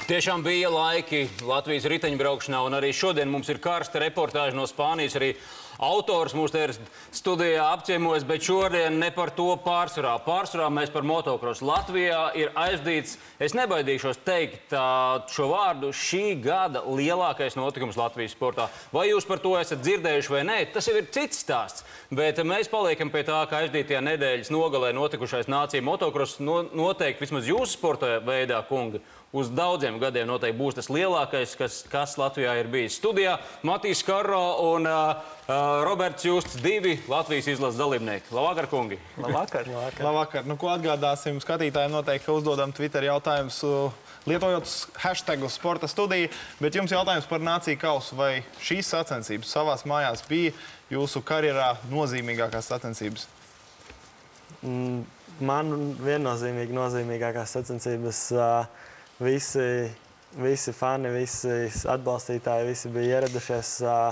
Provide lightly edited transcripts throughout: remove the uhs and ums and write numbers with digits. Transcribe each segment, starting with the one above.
Tiešām bija laiki Latvijas riteņbraukšanā, un arī šodien mums ir karsta reportāža no Spānijas. Arī autors mūs te ir studijā apciemojas, bet šodien ne par to pārsvarā. Pārsvarā mēs par motokrosu. Latvijā ir aizdīts, es nebaidīšos teikt šo vārdu, šī gada lielākais notikums Latvijas sportā. Vai jūs par to esat dzirdējuši vai nē, tas jau ir cits stāsts. Bet mēs paliekam pie tā, ka aizdītajā nedēļas nogalē notikušais nācija motokross noteikti vismaz jūsu sporta veidā, kungi, uz daudziem gadiem noteikti būs tas lielākais, kas Latvijā ir bijis. Studijā Matīs Karro un Roberts Justs, divi Latvijas izlases dalībnieki. Labvakar, kungi! Labvakar! Labvakar! Nu, ko atgādāsim skatītājiem, noteikti, ka uzdodam Twitter jautājumus, lietojot hashtagu sporta studiju, bet jums jautājums par nāciju kausu. Vai šīs sacensības savās mājās bija jūsu karjerā nozīmīgākās sacensības? Man viennozīmīgi nozīmīgākās sacensības. Visi fani, visi atbalstītāji, visi bija ieradušies.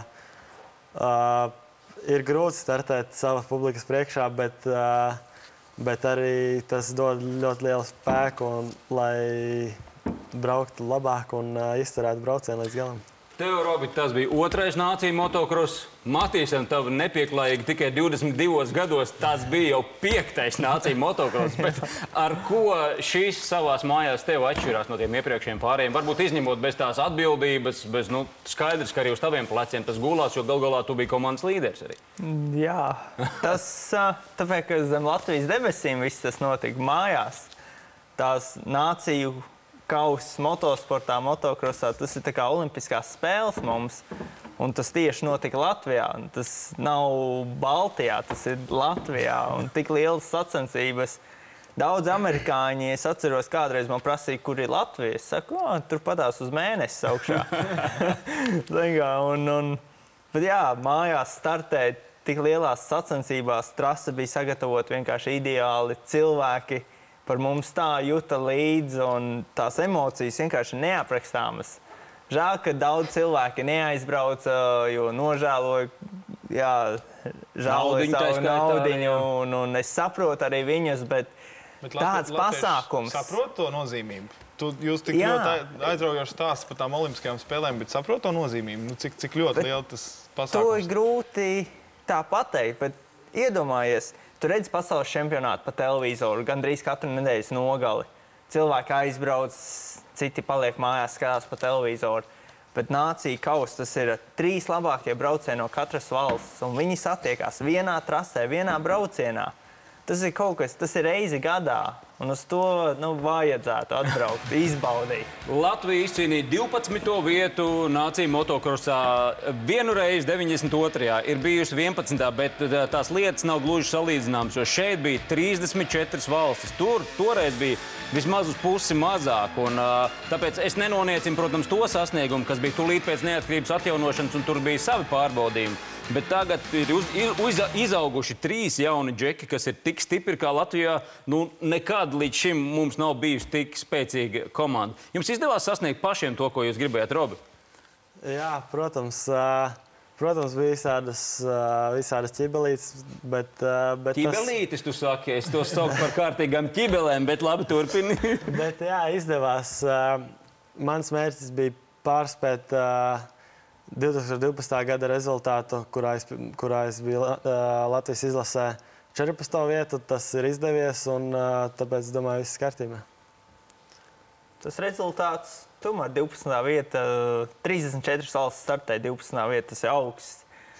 Ir grūti startēt savas publikas priekšā, bet arī tas dod ļoti lielu spēku, lai brauktu labāk un izturētu braucienu līdz galam. Tev, Robi, tas bija otrais nācija motokross. Matīsam, tev nepieklājīgi tikai 22 gados, tas bija jau 5. nācija motokross. Bet ar ko šīs savās mājās tev atšķirās no tiem iepriekšējiem pārējiem? Varbūt izņemot bez tās atbildības, bez, skaidrs, ka arī uz taviem pleciem tas gulās, jo gal galā tu biji komandas līderis arī. Jā, tas tāpēc, ka zem Latvijas debesīm viss tas notika mājās. Tās nāciju kauss motosportā, motokrossā, tas ir tā kā olimpiskās spēles mums, un tas tieši notika Latvijā. Tas nav Baltijā, tas ir Latvijā, un tik lielas sacensības. Daudz amerikāņi, es atceros, kādreiz man prasīja, kur ir Latvija. Es saku, tur padās uz mēnesi augšā. Bet jā, mājās startēt tik lielās sacensībās, trasa bija sagatavota vienkārši ideāli, cilvēki par mums tā juta līdzi, un tās emocijas vienkārši neaprakstāmas. Žēl, ka daudz cilvēki neaizbrauca, jo nožēloja, žēloja savu naudiņu, un es saprotu arī viņus, bet tāds pasākums. Saprot to nozīmību? Jūs tik ļoti aizraujoši stāsts par tām olimpiskajām spēlēm, bet saprot to nozīmību? Cik ļoti liela tas pasākums? To ir grūti tā pateikt, bet iedomājies, tu redzi pasaules čempionātu pa televizoru, gandrīz katru nedēļas nogali. Cilvēki aizbrauc, citi paliek mājās, skatās pa televizoru. Bet nācija kauss, tas ir 3 labākie braucieni no katras valsts, un viņi satiekās vienā trasē, vienā braucienā. Tas ir kaut kas, tas ir reizi gadā, un uz to vajadzētu atbraukt, izbaudīt. Latvija izcīnīja 12. vietu nācija motokrossā. Vienu reizi 92. ir bijusi 11. bet tās lietas nav gluži salīdzināmas, jo šeit bija 34 valstis. Toreiz bija vismaz uz pusi mazāk, un tāpēc es nenoniecinu, protams, to sasniegumu, kas bija tūlīt pēc neatkarības atjaunošanas, un tur bija savi pārbaudījumi. Bet tagad ir izauguši 3 jauni džeki, kas ir tik stipri kā Latvijā. Nekad līdz šim mums nav bijusi tik spēcīga komanda. Jums izdevās sasniegt pašiem to, ko jūs gribējāt, Robi? Jā, protams. Protams, bija visādas ķibelītes, bet... Ķibelītes, tu saki? Es to saucu par kārtīgām ķibelēm, bet labi, turpini. Bet jā, izdevās. Mans mērķis bija pārspēt 2012. gada rezultātu, kurā es biju Latvijas izlasē 14. vietu. Tas ir izdevies, un tāpēc, domāju, viss kārtībā. Tas rezultāts, tomēr 12. vieta, 34 valsts startē 12. vieta, tas ir augsts.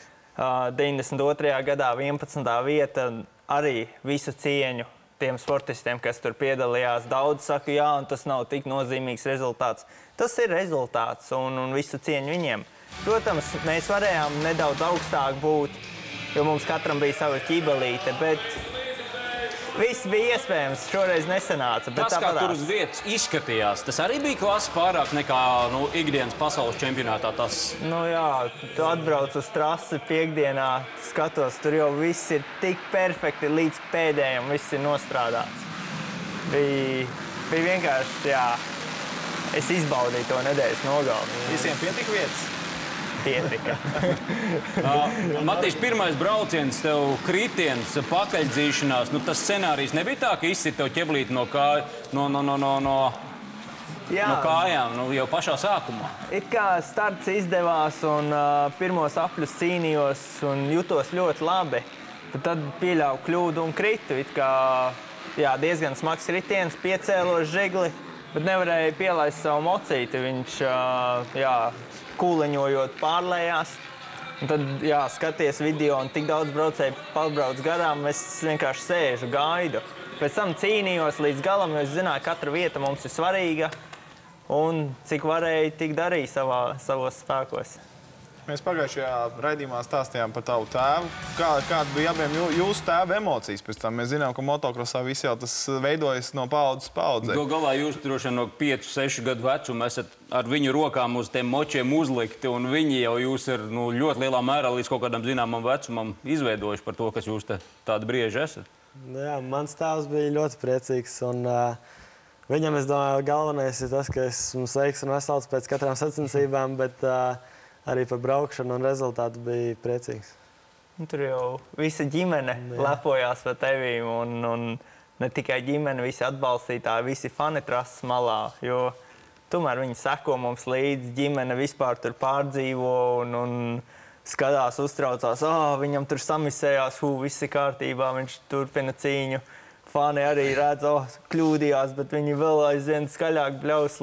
92. gadā 11. vieta, arī visu cieņu tiem sportistiem, kas tur piedalījās. Daudz saka, jā, un tas nav tik nozīmīgs rezultāts. Tas ir rezultāts, un visu cieņu viņiem. Protams, mēs varējām nedaudz augstāk būt, jo mums katram bija sava ķibelīte, bet viss bija iespējams. Šoreiz nesanāca. Tas, kā tur uz vietas izskatījās, tas arī bija klases pārāk nekā ikdienas pasaules čempionātā. Jā, tu atbrauc uz trasi piekdienā, skatos, tur jau viss ir tik perfekti līdz pēdējiem, viss ir nostrādāts. Bija vienkārši, es izbaudīju to nedēļas nogali. Visiem pietika vietas? Pietika. Matīs, pirmais brauciens, tev kritiens, pakaļdzīšanās. Tas scenārijs nebija tā, ka izsit tev ķeblīti no kāja, no kājām, jau pašā sākumā. It kā starts izdevās un pirmos apļus cīnījos un jutos ļoti labi. Bet tad pieļauju kļūdu un kritu. It kā diezgan smags ritiens, piecēlos žigli, bet nevarēja pielaist savu mocīti. Viņš kūleņojot pārlējās. Un tad, skaties video un tik daudz braucēju pabrauc garām, es vienkārši sēžu, gaidu. Pēc tam cīnījos līdz galam, jo es zināju, ka katra vieta mums ir svarīga. Un cik varēju, tik darīju savos spēkos. Mēs pagājušajā raidījumā stāstījām par tavu tēvu. Kāda bija abiem jūsu tēva emocijas pēc tam? Mēs zinām, ka motokrosā viss jau tas veidojas no paudzes paudzē. Gal galā jūs droši vien no 5-6 gadu vecuma esat ar viņu rokām uz tiem močiem uzlikti, un viņi jau jūs ir ļoti lielā mērā līdz kaut kādam zināmam vecumam izveidojuši par to, kas jūs tādi brieži esat. Jā, mans tēvs bija ļoti priecīgs, un viņam, es domāju, galvenais ir tas, ka esmu sveiks un vesels pēc katrām sacensībām, bet arī par braukšanu un rezultātu bija priecīgs. Tur jau visa ģimene lepojās par tevīm, un ne tikai ģimene, visi atbalstītāji, visi fani trases malā, jo tomēr viņi seko mums līdzi, ģimene vispār tur pārdzīvo un skatās, uztraucās, viņam tur samisējās, viss ir kārtībā, viņš turpina cīņu. Fani arī redz, kļūdījās, bet viņi vēl aizvien skaļāk bļaus,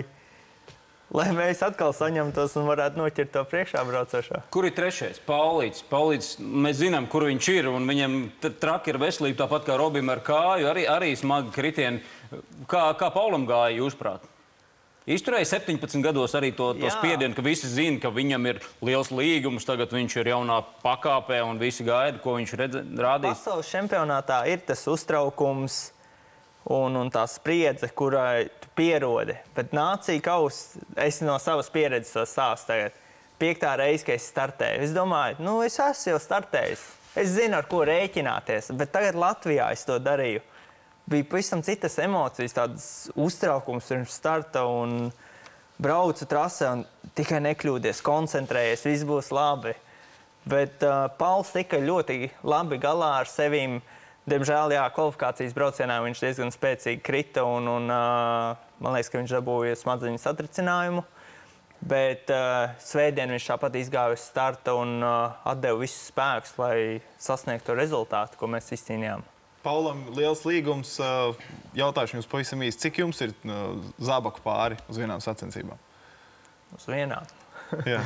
lai mēs atkal saņemtos un varētu noķert to priekšā braucošo. Kur ir trešais? Paulīts. Paulīts, mēs zinām, kur viņš ir, un viņam traki ir veselība, tāpat kā Robim ar kāju, arī smagi kritieni. Kā Paulam gāja, jūsuprāt? Izturēja 17 gados arī to spiedienu, ka visi zina, ka viņam ir liels līgums, tagad viņš ir jaunā pakāpē un visi gaida, ko viņš rādīs. Pasaules čempionātā ir tas uztraukums un tā spriedze, kurai tu pierodi. Bet nācija kaus, es no savas pieredzes to stāstu tagad. 5. reize, ka es startēju. Es domāju, es esmu jau startējis. Es zinu, ar ko rēķināties, bet tagad Latvijā es to darīju. Bija pavisam citas emocijas, tādas uztraukums pirms starta un braucu trasē un tikai nekļūdies, koncentrējies, viss būs labi. Bet Pauls tika ļoti labi galā ar sevīm. Diemžēl, kvalifikācijas braucienā viņš diezgan spēcīgi krita un man liekas, ka viņš dabūja smadzeņu satricinājumu. Bet svētdien viņš tāpat izgāja uz starta un atdeva visus spēkus, lai sasniegtu to rezultātu, ko mēs izcīnījām. Paulam liels līgums. Jautāšu jums pavisam īsti, cik jums ir zābaku pāri uz vienām sacensībām? Uz vienām. Jā.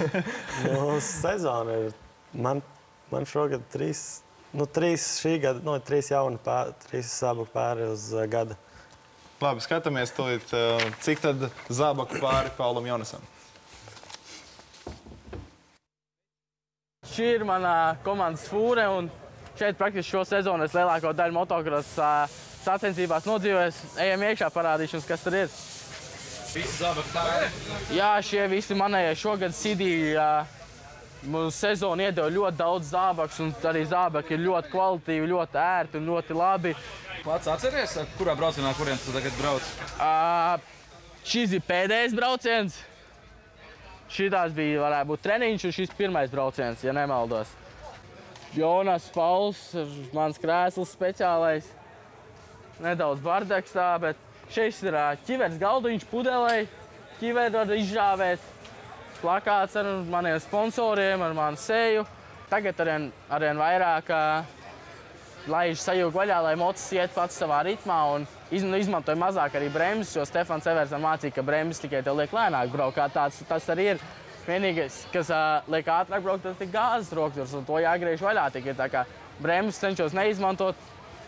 Sezona ir. Man šogad 3 šī gada, 3 jauni pāri, 3 zābaku pāri uz gada. Labi, skatāmies tūlīt, cik tad zābaku pāri Paulam Jonesam? Šī ir mana komandas fūre, un šeit praktiski šo sezonu es lielāko daļu motokros sacensībās nodzīvojos. Ejam iekšā, parādīšu jums, kas tur ir. Visi zābaku pāri? Jā, šie visi manējie šogad CD mums sezonu iedeva ļoti daudz zābakus, un arī zābaki ir ļoti kvalitīvi, ļoti ērti un ļoti labi. Pats atceries, kurā braucienā, kurien tu tagad brauc? Šis ir pēdējais brauciens. Šitās bija, varētu būt treniņš, un šis pirmais brauciens, ja nemaldos. Jonas Pauls, mans krēsls speciālais. Nedaudz bardaks tā, bet šis ir ķivers galdiņš pudelei. Ķiveri var izžāvēt. Plakāts ar maniem sponsoriem, ar manu seju. Tagad arvien vairāk laiž sajūgu vaļā, lai mocis iet pats savā ritmā un izmantoja mazāk arī bremzes, jo Stefans Evers mācīja, ka bremzes tikai tev liek lēnāk braukt. Tas arī ir vienīgais, kas liek ātrāk braukt, tas ir gāzes rokturs, un to jāgriež vaļā. Tikai tā kā bremzes cenšos neizmantot.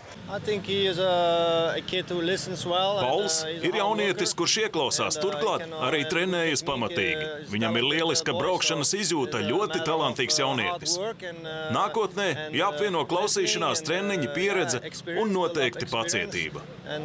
Pauls ir jaunietis, kurš ieklausās, turklāt arī trenējas pamatīgi. Viņam ir lieliska braukšanas izjūta, ļoti talantīgs jaunietis. Nākotnē jāapvieno klausīšanās, treniņi, pieredze un noteikti pacietība.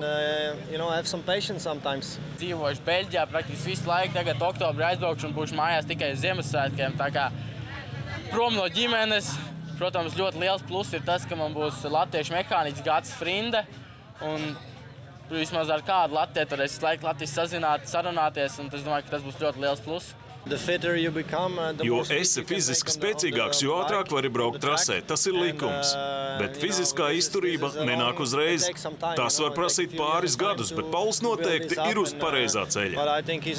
Dzīvojuši Beļģijā praktiski visu laiku, tagad oktobrī aizbraukšu un būšu mājās tikai uz Ziemassvētkiem. Tā kā prom no ģimenes. Protams, ļoti liels pluss ir tas, ka man būs latviešu mehāniķis Gatis Frinde. Un vismaz ar kādu latviešu varēs laiku Latvijas sarunāties, un es domāju, ka tas būs ļoti liels pluss. Jo esi fiziski spēcīgāks, jo ātrāk vari braukt trasē. Tas ir likums. Bet fiziskā izturība nenāk uzreiz. Tas var prasīt pāris gadus, bet Pauls noteikti ir uz pareizā ceļa.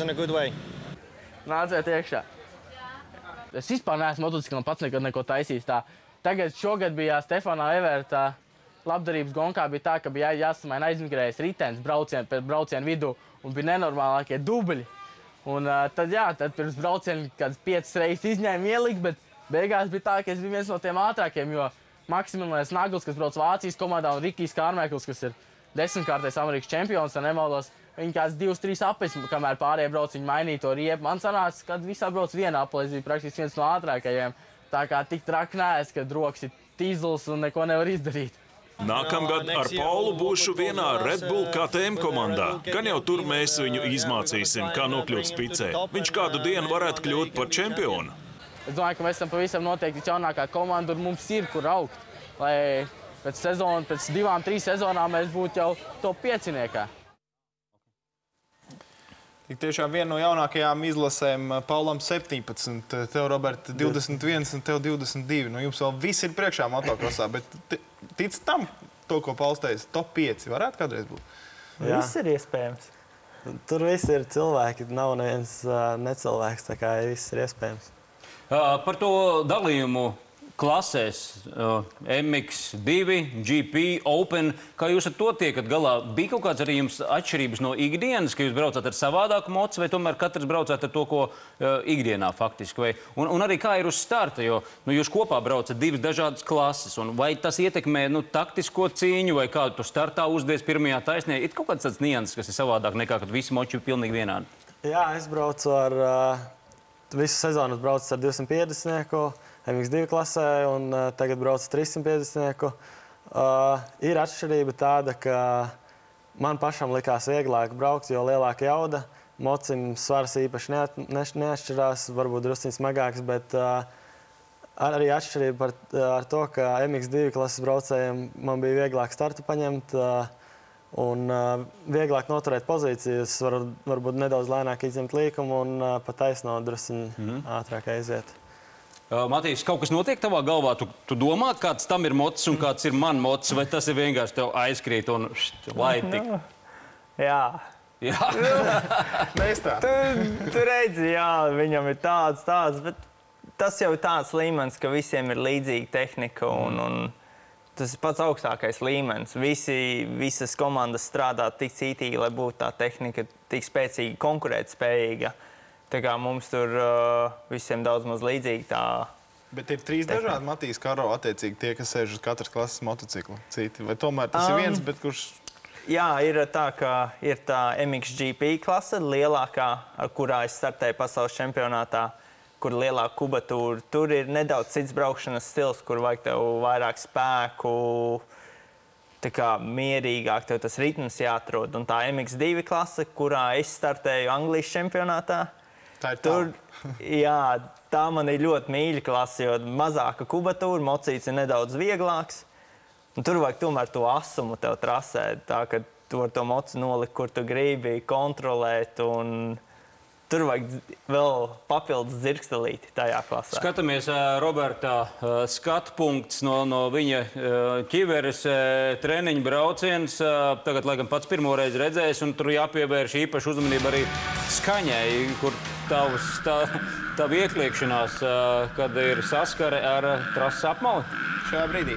Nāciet iekšā. Es vispār neesmu motociklam pats nekad neko taisījis tā. Tagad šogad bija Stefanā Everta labdarības gonkā bija tā, ka bija jāsamaina aizmigrējis ritenis braucienu vidū un bija nenormālākie dubļi. Un tad pirms brauciena kāds 5 reizes izņēma ielikt, bet beigās bija tā, ka es biju viens no tiem ātrākiem, jo Maksimilians Nagls, kas brauc Vācijas komandā, un Rikijs Kārmēkls, kas ir 10-kārtais Amerikas čempions, ja nemaldos, viņi kāds 2-3 aplis, kamēr pārējie brauc, viņi mainīja to riepu. Man sanāca, kad visā brauc viena apli, es biju praktiski viens no ātrākajiem. Tā kā tik traki neesmu, kad rokas ir tīzls un neko nevar izdarīt. Nākamgad ar Paulu būšu vienā Red Bull KTM komandā. Gan jau tur mēs viņu izmācīsim, kā nokļūt spicē. Viņš kādu dienu varētu kļūt par čempionu. Es domāju, ka mēs esam pavisam noteikti jaunākā komanda un mums ir, kur augt. Lai pēc 2-3 sezonām mēs būtu jau top 5-niekā. Tik tiešām viena no jaunākajām izlasēm Paulam 17, tev, Robert, 21 un tev 22. Nu, jums vēl viss ir priekšā motokrosā, bet tic tam, to, ko Pauls teica, top 5 varētu kādreiz būt? Jā. Viss ir iespējams. Tur viss ir cilvēki, nav neviens necilvēks, tā kā viss ir iespējams. Par to dalījumu klasēs MX2, GP, Open, kā jūs ar to tiekat galā? Bija kaut kāds arī jums atšķirības no ikdienas, ka jūs braucāt ar savādāku mocu, vai tomēr katrs braucāt ar to, ko ikdienā faktiski? Un arī kā ir uz starta, jo jūs kopā braucat 2 dažādas klases, un vai tas ietekmē taktisko cīņu, vai kādu tu startā uzdies pirmajā taisnē? Ir kaut kāds tāds nianses, kas ir savādāk nekā, kad visi moči ir pilnīgi vienādi? Jā, es braucu ar visu sezonu braucu ar 250-nieku, MX2 klasē, un tagad braucu 350-nieku. Ir atšķirība tāda, ka man pašam likās vieglāk braukt, jo lielāka jauda. Mocim svars īpaši neatšķirās, varbūt drusciņ smagāks, bet arī atšķirība ar to, ka MX2 klases braucējiem man bija vieglāk startu paņemt un vieglāk noturēt pozīcijas, varbūt nedaudz lēnāk izņemt līkumu un pa taisno drusciņ ātrāk aiziet. Matīs, kaut kas notiek tavā galvā? Tu domā, kāds tam ir mocis un kāds ir man mocis, vai tas ir vienkārši tev aizkrīt un laitik? Jā. Jā. Mēs tā. Tu redzi, jā, viņam ir tāds, bet tas jau tāds līmenis, ka visiem ir līdzīga tehnika un tas ir pats augstākais līmenis. Visas komandas strādā tik cītīgi, lai būtu tā tehnika tik spēcīga, konkurētspējīga. Tā kā mums tur visiem daudz maz līdzīgi tā... Bet ir 3 dažādi Matīs Karo attiecīgi tie, kas sēž uz katras klases motocikla citi. Vai tomēr tas ir viens, bet kurš... Jā, ir tā, ka ir tā MXGP klase, lielākā, ar kurā es startēju pasaules čempionātā, kur lielāka kubatūra. Tur ir nedaudz cits braukšanas stils, kur vajag tev vairāk spēku, tā kā mierīgāk tev tas ritms jāatrod. Un tā MX2 klase, kurā es startēju Anglijas čempionātā, jā, tā man ir ļoti mīļa klase, jo mazāka kubatūra, mocīts ir nedaudz vieglāks. Un tur vajag tomēr to asumu tev trasēt, tā ka tu var to moci nolikt, kur tu gribi, kontrolēt, un tur vajag vēl papildus dzirkstelīti tajā klasē. Skatāmies Roberta skatu punkts no viņa ķiveres treniņu brauciens. Tagad, laikam, pats pirmoreiz redzējis, un tur jāpievērš īpaši uzmanība arī skaņai, kur tavu iekliekšanās, kad ir saskare ar trases apmali? Šajā brīdī.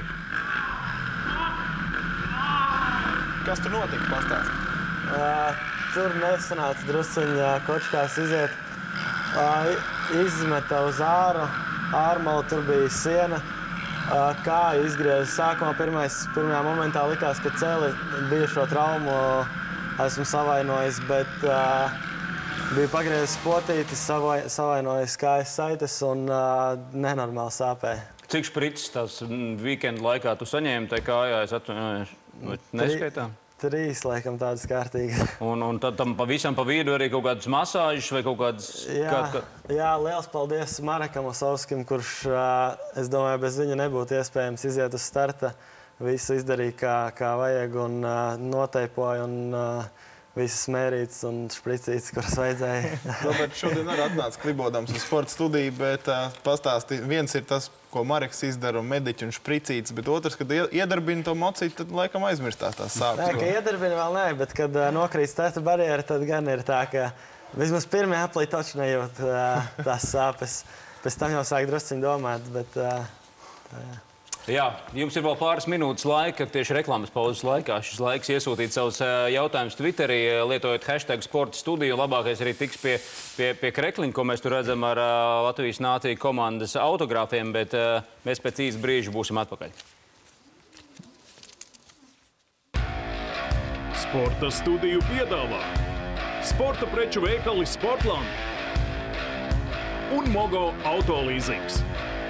Kas tur notika, pastāst? Tur nesanāca drusciņā kočkās iziet. Izmeta uz ārmalu, tur bija siena. Kāja izgrieza sākumā pirmajā momentā likās, ka celi bijušo traumu esmu savainojis, bet bija pagriezis potītis, savainojis kājas saites un nenormāli sāpēja. Cik špricis tās weekenda laikā tu saņēmi tai kājā, es atvainojos, neskaitām? 3, laikam, tādas kārtīgas. Un tad tam pavisam pa vidu arī kaut kādas masāžas vai kaut kādas... Jā, liels paldies Marekam Osovskim, kurš, es domāju, bez viņa nebūtu iespējams iziet uz starta. Visu izdarīja kā vajag un noteipoja un visas mērītas un špricītas, kuras vajadzēja. Robert, šodien arī atnāca klibodams uz sporta studiju, bet pastāsti, viens ir tas, ko Mareks izdara un mediķi un špricītas, bet otrs, kad iedarbina to mocīti, tad laikam aizmirstās tās sāpes. Nē, ka iedarbina vēl nē, bet kad nokrīt stēta barjera, tad gan ir tā, ka vismaz pirmie aplī taču nejūt tās sāpes. Pēc tam jau sāk drusciņi domāt, bet Jā, jums ir vēl pāris minūtes laika, tieši reklāmas pauzes laikā. Šis laiks iesūtīt savus jautājumus Twitterī, lietojot hashtag sporta studiju. Labākais arī tiks pie krekliņa, ko mēs tur redzam ar Latvijas nāciju komandas autogrāfiem, bet mēs pēc īsa brīža būsim atpakaļ. Sporta studiju piedāvā sporta preču veikali Sportland un Mogo autolīzings.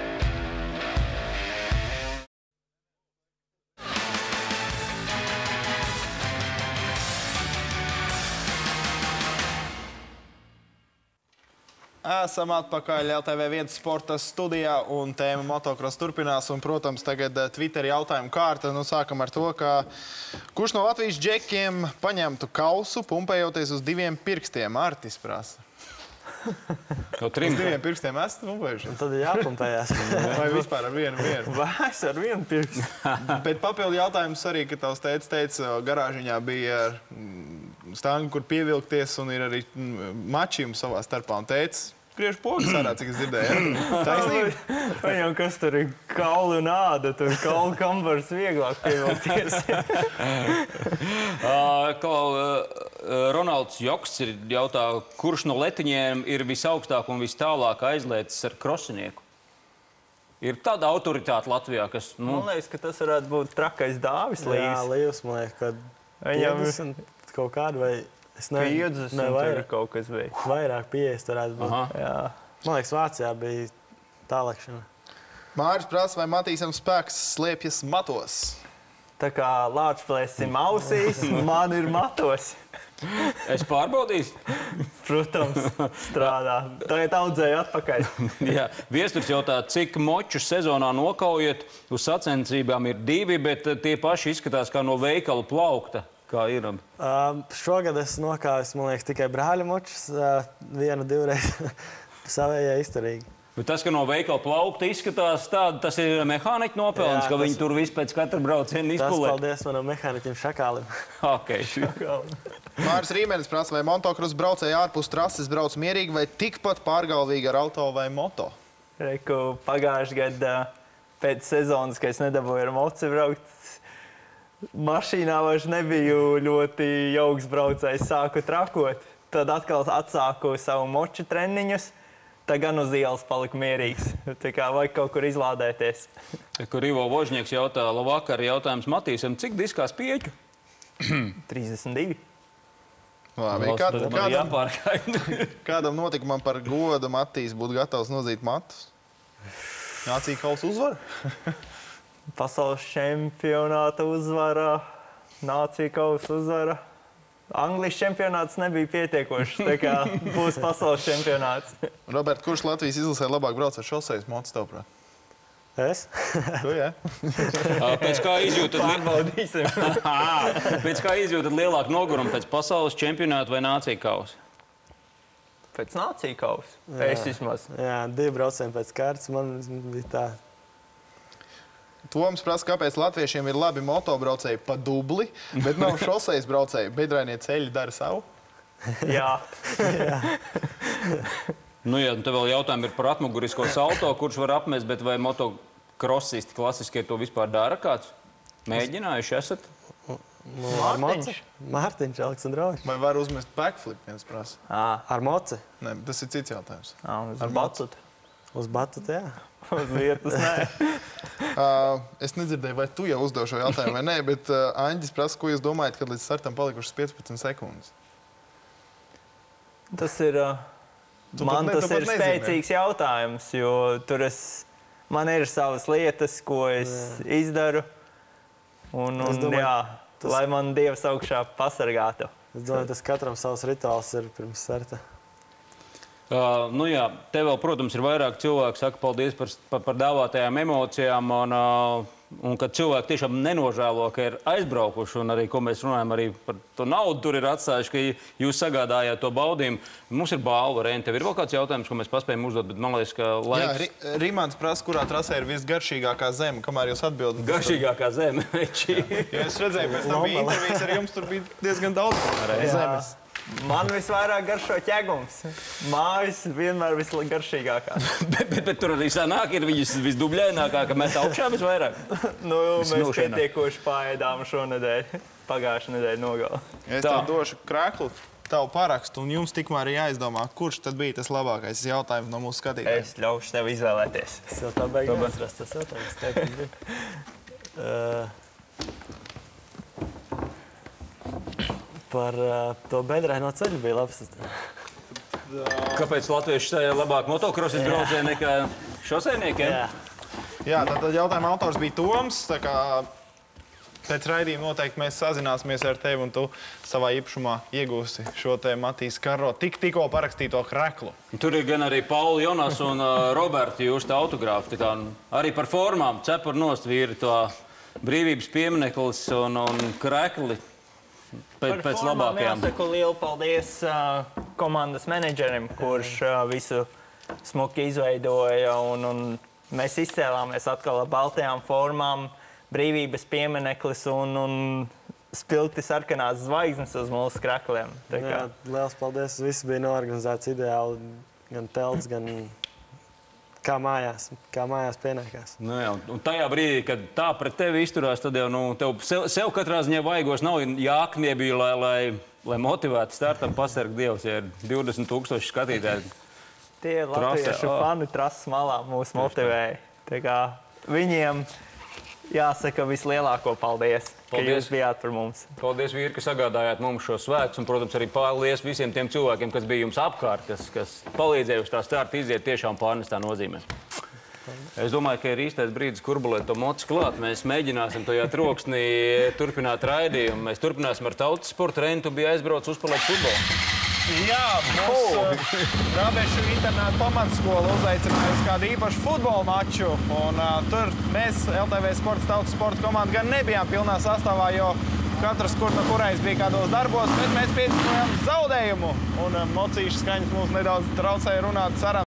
Esam atpakaļ LTV1 sporta studijā un tēma motocross turpinās. Un, protams, tagad Twitter jautājumu kārta. Nu, sākam ar to, ka kurš no Latvijas džekiem paņemtu kausu, pumpējoties uz 2 pirkstiem? Artis prasa. No 3. Uz 2 pirkstiem esat pumpējušies? tad ir jāpumpējās. Vai vispār ar vienu? Vai es ar vienu pirkstu? Bet papildu jautājums arī, ka tavs teica, garāžiņā bija stangi, kur pievilkties un ir arī mači jums savā starpā. Un teica, griež pogas ārā, cik es dzirdēju. Taisnība? Viņam, kas tur ir kauli un āda, tur kauli kambars vieglāk pievilkties. Ronalds Joksts ir jautā, kurš no letiņiem ir visaugstāk un vistālāk aizlēcis ar krosinieku? Ir tāda autoritāte Latvijā, kas... Man liekas, ka tas varētu būt trakais Dāvis Līvs. Jā, Līvs, man liekas, kad Viņam 50 kaut kādu vai... Es ne 50 tur vairāk, kaut kas bija. vairāk 50 varētu būt. Jā. Man liekas, Vācijā bija tālākšana. Māris prasa, vai Matīsam spēks slēpjas matos? Tā kā lāčplēsim ausīs, man ir matos. Es pārbaudīšu. Protams, strādā. Tagad audzēju atpakaļ. Jā, Viesturs jautā, cik moču sezonā nokaujat? Uz sacensībām ir 2, bet tie paši izskatās kā no veikala plaukta. Kā ir? Šogad es nokāvis, man liekas, tikai brāļa močus, 1-2 reizes savējā izturīgi. Bet tas, ka no veikala plaukta izskatās tāda, tas ir mehāniķa nopelns, Jā, ka tas- viņi tur visu pēc katra brauciena Tas izpulē. paldies manam mehāniķim Šakālim. Okay. Māris Rīmenis prasa, vai motocross braucēji ārpus trases brauc mierīgi vai tikpat pārgalvīgi ar auto vai moto? Reiku pagājuši gadu pēc sezonas, kad es nedabūju ar moci braukt, mašīnā vairs nebiju ļoti jauks braucējs, sāku trakot. Tad atkal atsāku savu moču treniņus. Tā gan uz ielas paliku mierīgs. Tā kā vajag kaut kur izlādēties. Kur Ivo Vožņieks jautā, labvakar, jautājums Matīsam, cik diskās pieķu? 32. Labi, Jāpārkaina. kādam notikumam par godu Matīs būtu gatavs nozīt matus? Nācija kausa uzvara? Pasaules čempionāta uzvara, nācija kausa uzvara. Anglijas čempionāts nebija pietiekošs, tā kā būs pasaules čempionāts. Robert, kurš Latvijas izlasē labāk brauc ar šosejas motus, tavuprāt? Es? Tu, jā? Pēc kā izjūtat Pārbaudīsim. Pēc kā izjūtat lielāku nogurumu pēc pasaules čempionāta vai nācija kausa? Pēc nācija kausa. Es vismaz. Jā, 2 braucieni pēc kārtas man bija tā. Toms prasa, kāpēc latviešiem ir labi motobraucēji pa dubli, bet nav šosejas braucēji. Bedrainie ceļi dara savu? Jā. Nu, ja te vēl jautājumi ir par atmugurisko salto, kurš var apmest, bet vai motocrossisti klasiskie to vispār dara kāds? Mēģinājuši esat? Mārtiņš. Mārtiņš, Aleksandrovičs. Vai var uzmest backflip, viens prasa? Ar moci? Nē, tas ir cits jautājums. Uz Ar batutu. Uz batutu, jā. Uz vietas, nē. Es nedzirdēju, vai tu jau uzdev šo jautājumu vai nē, bet Aņģis prasa, ko jūs domājat, kad līdz startam palikušas 15 sekundes? Tas ir, man tas ir nezini. spēcīgs jautājums, jo tur man ir savas lietas, ko es izdaru. Un Es domāju, jā, lai man Dievs augšā pasargātu. Es domāju, tas katram savs rituāls ir pirms starta. Nu jā, te vēl, protams, ir vairāk cilvēku, saka paldies par dāvātajām emocijām, un un kad cilvēki tiešām nenožēlo, ka ir aizbraukuši, un arī, ko mēs runājam, arī par to naudu tur ir atstājuši, ka jūs sagādājāt to baudījumu. Mums ir balva, Reini, tev ir vēl kāds jautājums, ko mēs paspējam uzdot, bet man liekas, ka laiks... Jā, Rimants prasa, kurā trasē ir visgaršīgākā zeme, kamēr jūs atbildat. Garšīgākā zeme. Jo es redzēju, pēc tam bija intervijas ar jums, tur bija diezgan daudz zemes. Man visvairāk garšo ķegums. Mājas vienmēr visgaršīgākās. bet tur arī sanāk ir viņas visdubļainākā, ka mēs augšā visvairāk. Nu, mēs pietiekoši paēdām šonedēļ, pagājušā nedēļa nogalā. Es tev došu kreklu, tavu parakstu, un jums tikmēr ir jāizdomā, kurš tad bija tas labākais jautājums no mūsu skatītājiem. Es ļaušu tev izvēlēties. Es jau tā beigās neatrast tas jautājums. Par to bedrēju no ceļa bija labs. Kāpēc latvieši labāk motokrosis braucēji nekā šoseiniekiem? Jā, tad jautājuma autors bija Toms. Tā kā pēc raidījuma noteikti mēs sazināsimies ar tevi, un tu savā īpašumā iegūsi šo te Matīs Karro tikko parakstīto kreklu. Tur ir gan arī Pauli, Jonas un Roberti jūsu autogrāfi. Arī par formām cepur nost vīri to brīvības piemineklis un krekli. Par formām jāsaka lielu paldies komandas menedžerim, kurš visu smuki izveidoja, un mēs izcēlāmies atkal ar baltajām formām, brīvības piemineklis un spilgti sarkanās zvaigznes uz mūsu krekliem. Jā, liels paldies, viss bija noorganizēts ideāli, gan telts, gan kā mājās pienākās. Nu jā, un tajā brīdī, kad tā pret tevi izturās, tad jau tev sev katrā ziņā vaigos nav jākniebī, lai motivētu startam pasarg Dievs, ja ir 20,000 skatītāji. Tie latviešu fani trases malā mūs motivēja. Tā kā viņiem jāsaka vislielāko paldies, ka jūs bijāt par mums. Paldies, vīri, ka sagādājāt mums šo svētkus, un, protams, arī paldies visiem tiem cilvēkiem, kas bija jums apkārt, kas palīdzējuši tā starta iziet tiešām pārnestā nozīmē. Es domāju, ka ir īstais brīdis kurbulēt to moci klāt. Mēs mēģināsim tajā troksnī turpināt raidījumu. Mēs turpināsim ar tautas sportu. Reini, tu biji aizbraucis uzpalēt futbolu. Jā, mūsu Rabešu internāta pamatskola uzaicināja uz kādu īpašu futbola maču. Un tur mēs, LTV Sports tautas sporta komanda, gan nebijām pilnā sastāvā, jo katrs, kur no kurais bija kādos darbos, bet mēs piedzīvojām zaudējumu. Un mocīšu skaņas mums nedaudz traucēja runāt. Ceram,